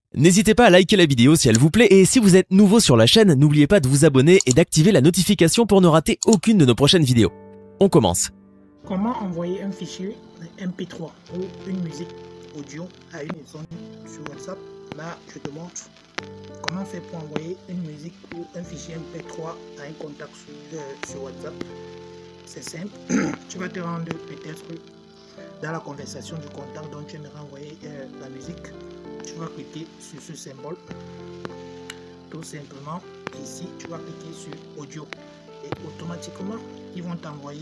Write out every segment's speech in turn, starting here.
N'hésitez pas à liker la vidéo si elle vous plaît et si vous êtes nouveau sur la chaîne, n'oubliez pas de vous abonner et d'activer la notification pour ne rater aucune de nos prochaines vidéos. On commence. Comment envoyer un fichier MP3 ou une musique audio à une personne sur WhatsApp? Là, je te montre comment faire pour envoyer une musique ou un fichier MP3 à un contact sur WhatsApp. C'est simple. Tu vas te rendre peut-être dans la conversation du contact dont tu aimerais envoyer la musique. Tu vas cliquer sur ce symbole. Tout simplement, ici, tu vas cliquer sur audio. Et automatiquement, ils vont t'envoyer,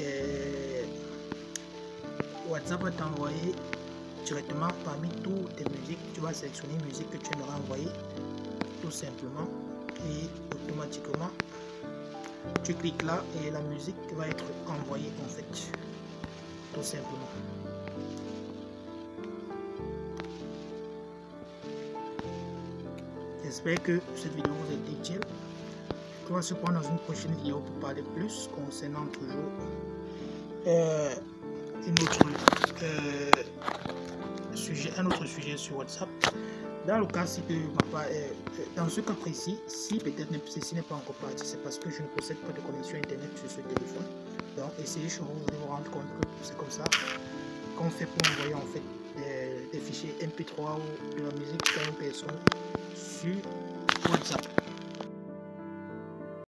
WhatsApp va t'envoyer directement parmi toutes tes musiques. Tu vas sélectionner une musique que tu aimerais envoyer, tout simplement. Et automatiquement, tu cliques là et la musique va être envoyée en fait. Tout simplement. J'espère que cette vidéo vous a été utile. On va se prendre dans une prochaine vidéo pour parler plus concernant toujours un autre sujet sur WhatsApp. Dans le cas, dans ce cas précis, si peut-être ceci n'est pas encore parti, c'est parce que je ne possède pas de connexion internet sur ce téléphone. Donc essayez chez vous, vous allez vous rendre compte que c'est comme ça qu'on fait pour envoyer en fait des fichiers MP3 ou de la musique à une personne sur WhatsApp.